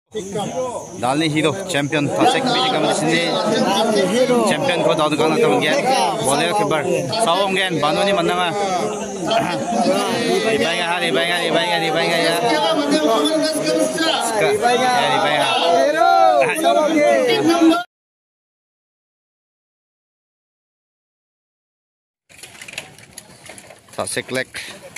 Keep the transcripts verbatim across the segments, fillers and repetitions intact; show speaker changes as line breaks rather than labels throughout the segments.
Dalni hero champion Tasek Fishing Competition ni champion ko daw kan atong gen boleh kebar sawong gen banoni mananga ibainga ha ibainga ibainga ibainga ya ibainga ibainga hero sawong gen Tasek lek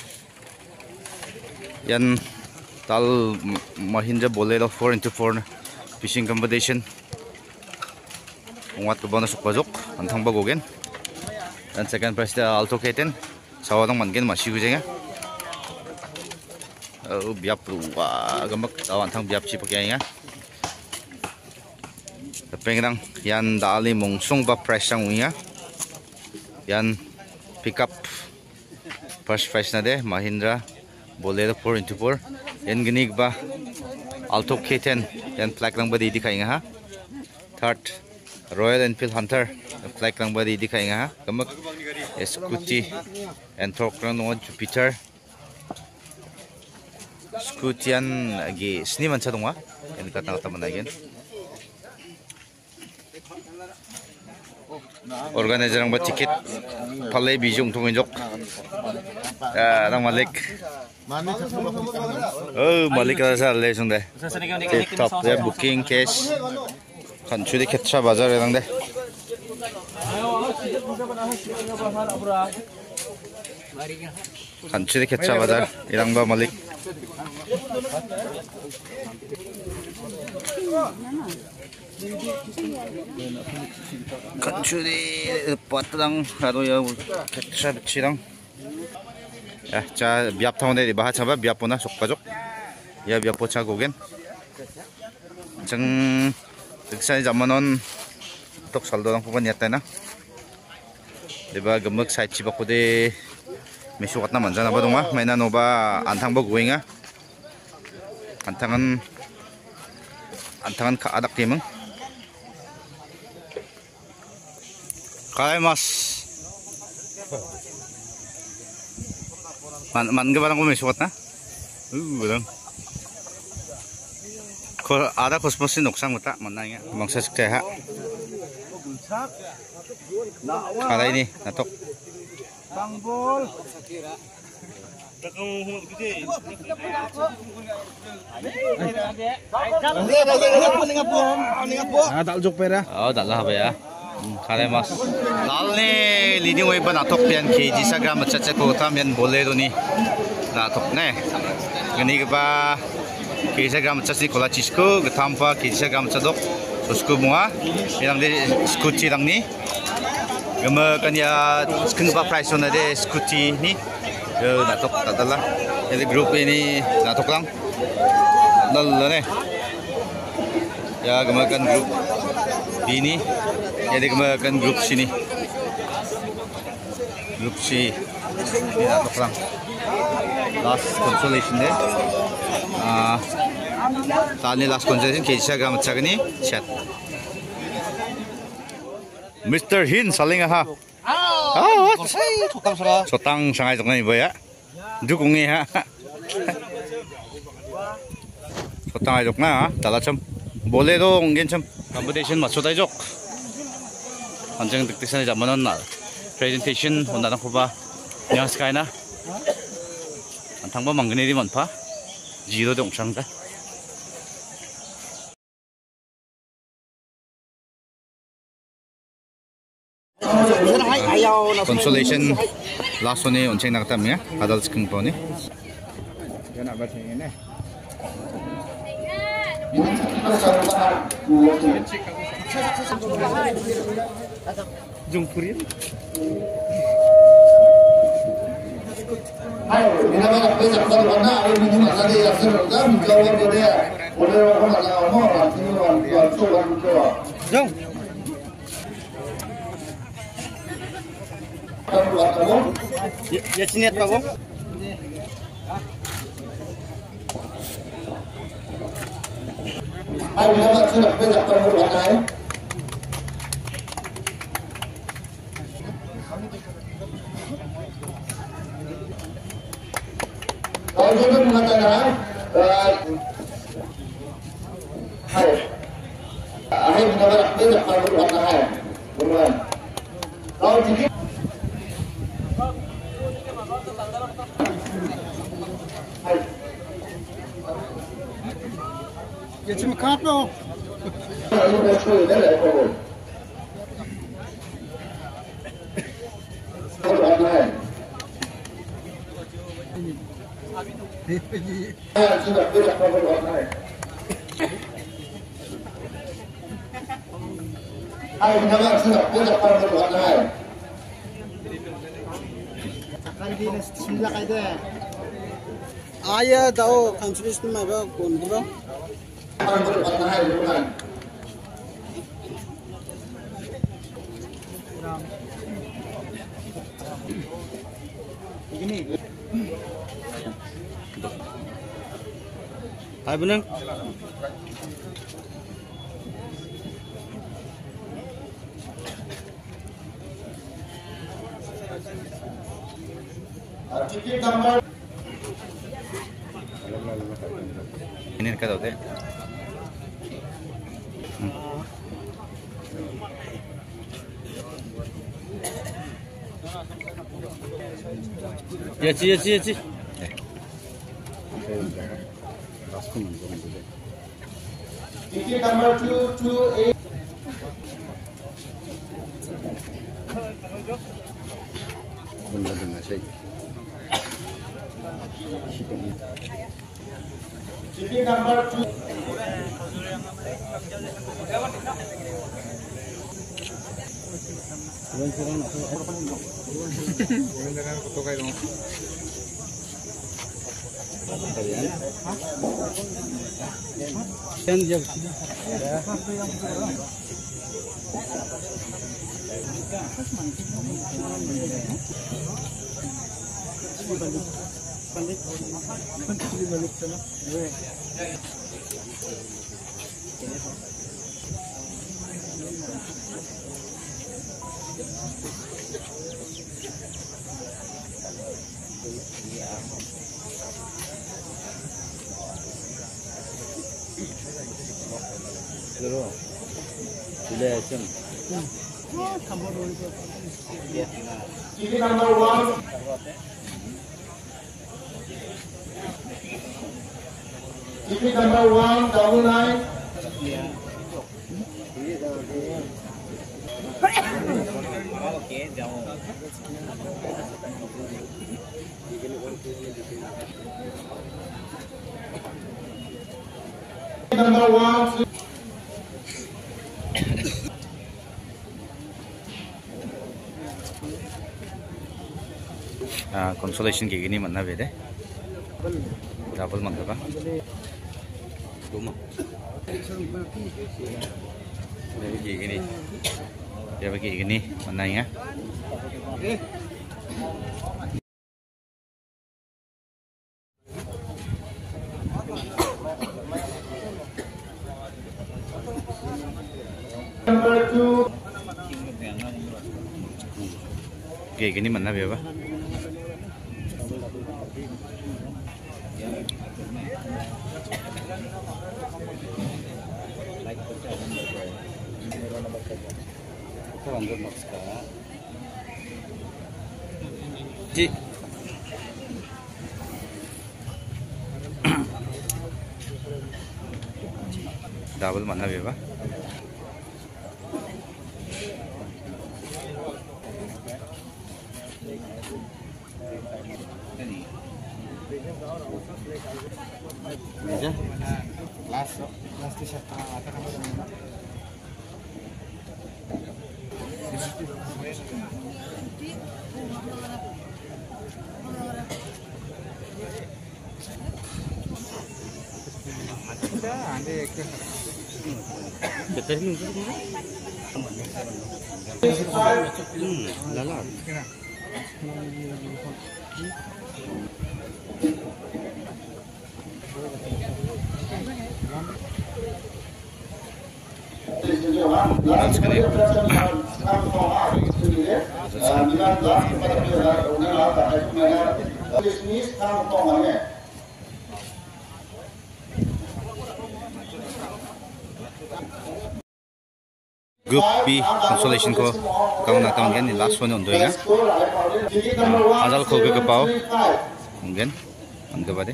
yan Tal Mahindra Bolero four into four fishing competition. Ungat ko ba na sukbazok antang bagogen. Dan second prize da Alto Keten. Sawadang manggen masih gujengnya. Oh biap luwa gamak taw antang biap si pakyaya. Pengrang yan dali mungsung ba prize ang uya. Yan pick up first prize na de Mahindra Bolero four into four. Yan ginig ba Alto K ten yan flag lang ba di di kay nga ha. Third Royal Enfield Hunter flag lang ba di di kay nga ha. Kamak Scooty and torque lang no Jupiter Scooty yan agi sniman sa tunga yan katang taman again. Organizer ang ba ticket palay bijong tunginjok ya nang malik oh malik rasa lesung deh tip top ya booking cash kan curi ketcha bazar yang deh kan curi ketcha bazar yang ba malik Kacuri patang kado ya ketcha bichirang ya ca biap tahun dari bahas apa biap puna sok pajok ya biap poca gogen jeng deksa zamanon tok saldo lang pupan yata na diba gemek side chiba kode mesukat na manjan apa dong ah mainan oba antang ba goinga antangan antangan ka adak kemeng kalay mas man man ga barang ko may sukat na uh barang ko ada kosmos sin noksang mata man na nga mangsa sikte ha kalay ni natok tangbol takang humot gede ah daljok pera oh dalah ba ya kalay mas dal ni leading way ba natok pian kg sa gram chacha ko tam yan bolero ni natok ne gani ba kg sa gram chacha kola chisko gatam pa kg sa gram chadok susko bunga yang de scooty lang ni gama kanya skeng ba price na de scooty ni yo natok tadala jadi group ini natok lang dal ne ya gama kan group ini jadi kemakan grup sini grup si ini natok lang last consolation deh ah tadi last consolation kisah gam cakni chat Mister Hin saling aha ah sotang sara sotang sangai tokna ibu ya dukungi ha sotang ajok na dalacam boleh dong gencam competition masuk ajok Anjing diktisan zamanon na presentation honda na kuba yang sky na antang ba manggani di manpa zero dong sang ta consolation last one onceng nakatam ya adal skeng po ni yan aba thengene jungpurin ayo minamana pesa kalau mana ada di mana tadi ya sudah menjawab dia boleh orang ada mau ini orang tua orang tua jong ya sini apa bang ayo minamana sudah pesa kalau mana Kalau kita mengatakan
Akhir benar-benar tidak kalau berwarna hai. Buruan. Kalau jadi
Ya cuma kapo.
ini betul dari pokok. Berwarna hai. Ah, sudah tidak kalau berwarna hai. Ayo benar-benar sudah tidak kalau berwarna hai.
Ayah tahu konsulisi mana pun, bro.
Kalau berwarna hai bukan.
Begini.
Hai Bunang.
Tiket nomor
Ini dekat tau deh. Ya ci ya ci ya ci.
tiket nomor dua dua delapan.
Benda dengan saya.
tiket nomor dua.
Terus. Sudah jam.
Tiket nomor one. Tiket nomor one double nine. Tiket nomor one.
Ah, consolation kayak gini mana beda? Double mana apa? Dua. Jadi kayak gini. Ya kayak gini mana ya?
Number two.
Kayak gini mana berapa? Ji. Double mana berapa? Meja?
Last, last t-shirt. Apa kamu dengan? Sudah, ande ke.
Betul ni. Hmm, lalat.
Lalu sekali.
Group B consolation ko kau nak tahu kan ni last one untuk ingat. Azal kau ke kepau, mungkin, angkat pada.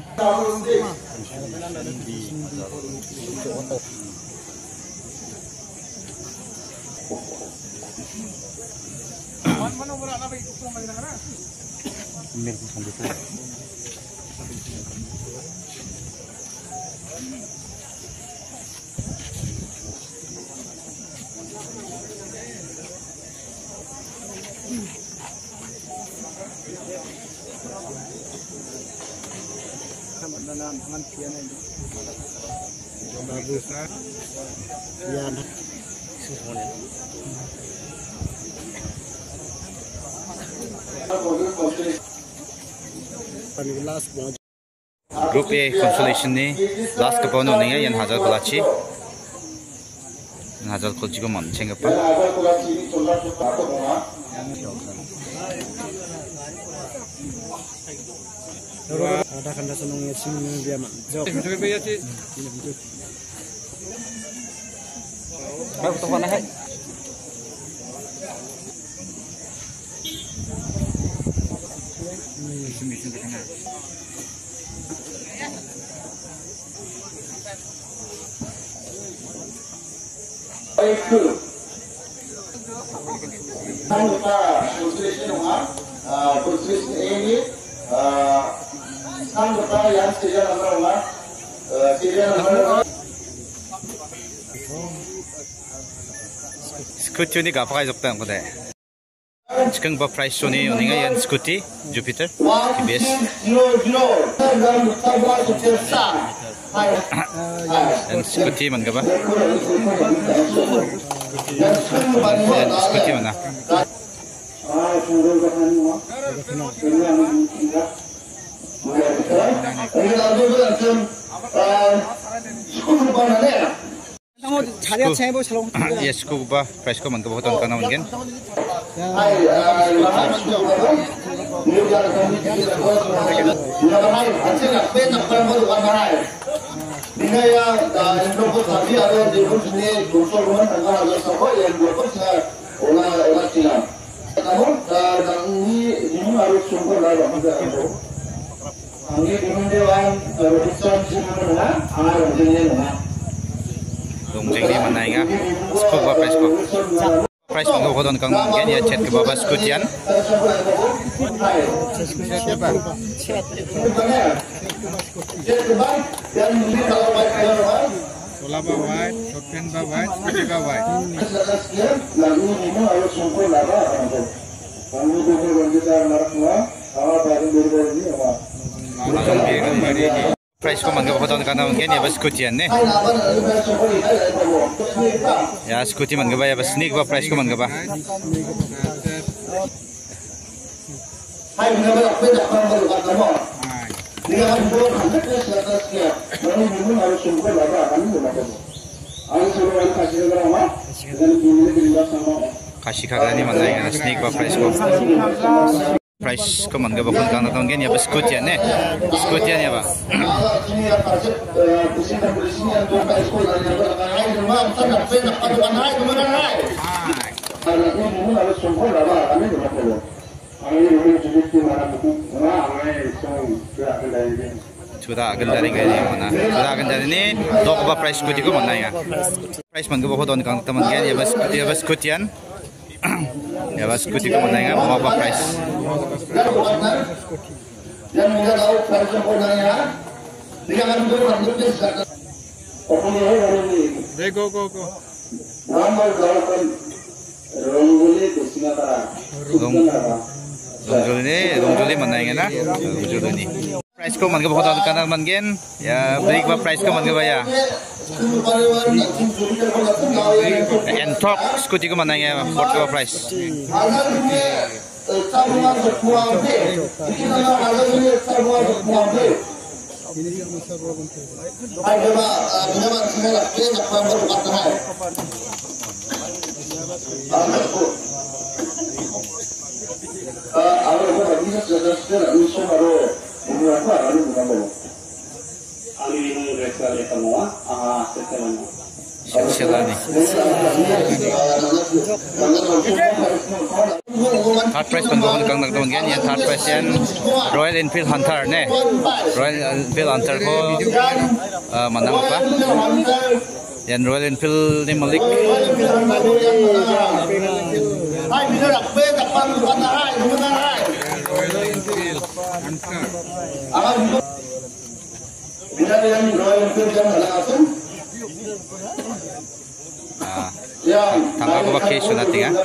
Group A consolation ni last ke pono ni yang Hazal Kolachi, yang Hazal Kolachi ko mancing apa?
Ada kan dasar nongnya sini dia mak. Jawab. Baru tu mana hai?
Itu. Kita konsolation rumah, konsolation ini, kita yang serial nomor rumah, serial nomor.
Scooty ni apa kaya jopta angko deh? Sekarang berapa price ni? Oni nga yang Scooty Jupiter T B S. Dan Scooty mana ba? Dan Scooty mana? Yes, ko ba price ko man ka boton ka na mungkin. Dongeng ni mana ingat? Skop apa price ko? Price mo ko don kang mungkin ya chat ke bawah Scootyan.
Bola ba white, shotgun ba white, Scooty ba white.
Price ko man ka boton ka na mungkin ya bas Scootyan ne. Ya Scooty man ka ba ya bas sneak ba price ko man ka ba?
Hai, nama aku dah pernah berkata mau. Dia kan dua kali saya sekian. Baru dulu harus sumber laba kami berapa. Aku suruh kasih berapa? Dan ini bila sama.
Kasih kagak ni mana yang sneak ba price ko? Price ko man ka ba kun kang na mungkin ya bas Scootyan ne. Scootyan ya ba?
Ini yang kasih pusing polisi yang dua kali sekolah yang berkata hai, rumah sana pernah padukan hai, kemana hai? Kalau ini dulu harus sumber laba kami berapa.
Sudah akan dari kaya ni mana? Sudah akan dari ni dok apa price Scooty ko mana ya? Price man ko ba don kang teman kaya ya bas ya bas Scootyan. Ya bas Scooty ko mana ya? Mau apa price?
Yang muda tahu price ko mana ya? Dia akan berbuat lebih sekarang. Apa ni hari ni?
Hey, go go go.
Nama gawakan Ronggoli Kusingatara.
Rongjol ni, rongjol ni mana yang na? Rongjol ni. Price ko man ka ba don kana man gen? Ya break ba price ko man ka ba ya? And talk Scooty ko mana ya? What ko price? 실실하니. Third prize pengguna kang nagtaman yan. Third prize yan Royal Enfield Hunter ne. Royal Enfield Hunter ko uh, manang pa. Yan Royal Enfield ni Malik. Ah, tambah ko vacation natin ha.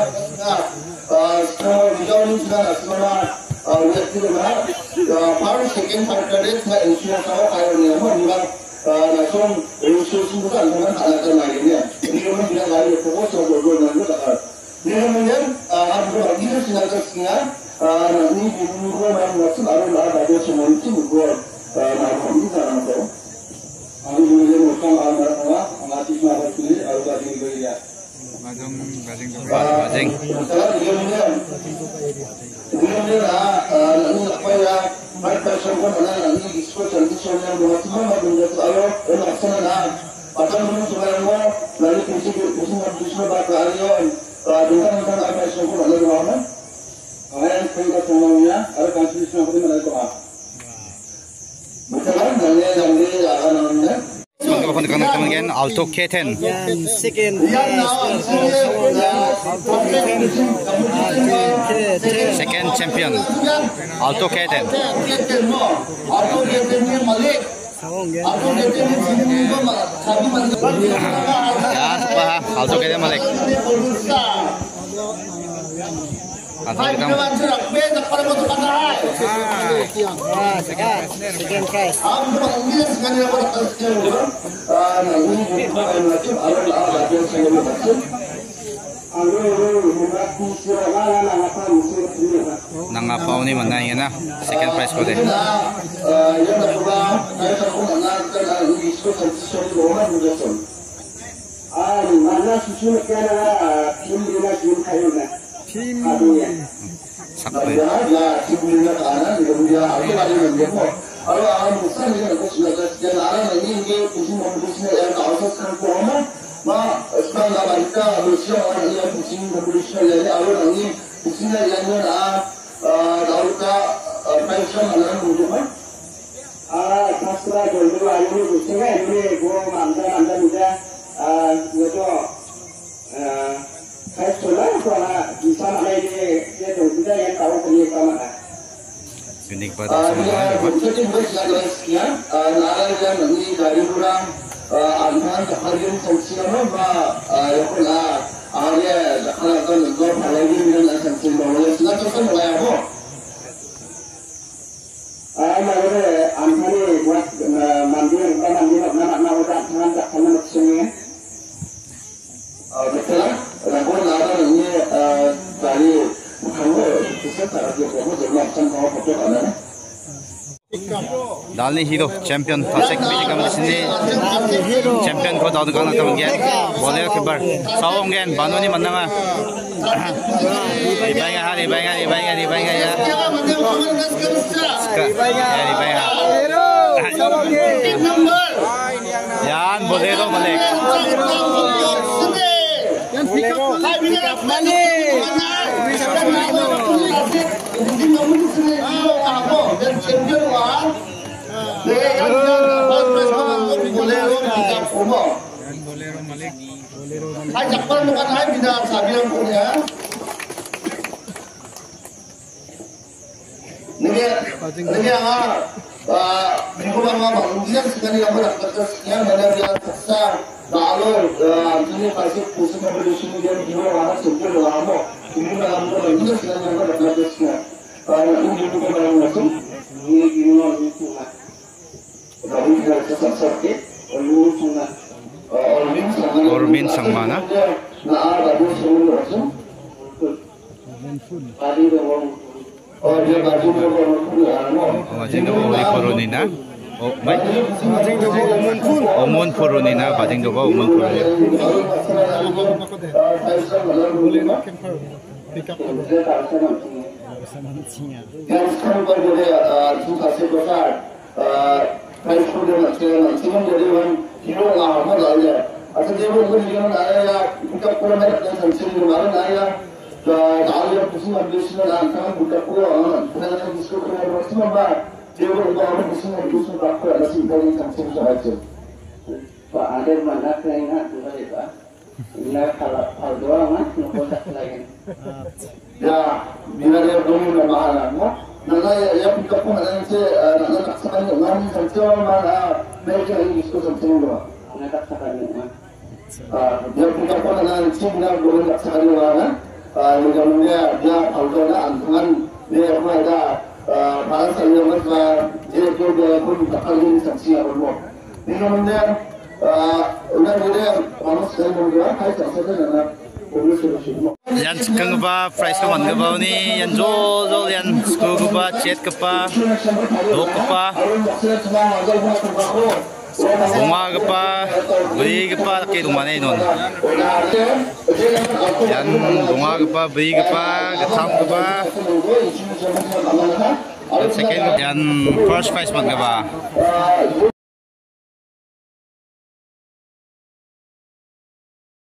Bajing. Teman-teman Alto K ten
second
second champion Alto K ten ya apa Alto K ten Malik atau kita
second prize
nangapaw ni mana yan na second prize ko deh. Sakto unik pada semua Dalni hero champion Pasek Bijigam di sini champion ko daud kana teman gen boleh kebar sawong gen banoni mananga dibayang ha dibayang dibayang dibayang ya ya dibayang yan bolero Malik yan pick up money Bolero Malik. Hai jakpal bukan hai bidang sabiang punya. Nege nege ah minggu bang dia sekali yang berkerjasnya mana dia seksa balor ini pasti pusing kompetisi dia di luar super lama. Ini dalam dia sekali yang berkerjasnya. Kalau ini juga yang masuk ini gimana itu lah. Tapi kita tetap sakit. Ormin sang mana? Bajing dobo uli korunina. Oh, baik. Omun korunina, bajing dobo omun korunina. Hãy subscribe cho kênh Ghiền Mì Gõ để không bỏ lỡ những video hấp dẫn.
Atau dia pun juga naya buka pula mereka yang sampai mana naya Dahlia pusing habis nak angkat buka pula nak disco kena masih mana dia pun bawa pusing habis nak aku ada sih dari sampai sahaja. Pak ada mana kena ingat tu tadi Pak. Ini kalau hal doang mas, nak tak lagi. Ya, bila dia belum nak mahalan, nana ya buka pun ada yang se nana tak sekali orang sampai mana mereka ini disco sampai mana. Nana tak sekali mana. Dia buka pun ada yang se nana belum tak sekali mana. Mudah-mudahan dia algoritma antangan dia apa ada para saya mereka dia juga pun tak kali saksi apa. Mudah-mudahan udah dia orang saya juga hai saksi dan
Yan kang ba price ka man ba ni yan jo jo yan school ka ba chat ka pa do ka pa bunga ka pa beri ka pa kay dumane non yan bunga ka pa beri ka pa gatam ka pa second yan first price man ka ba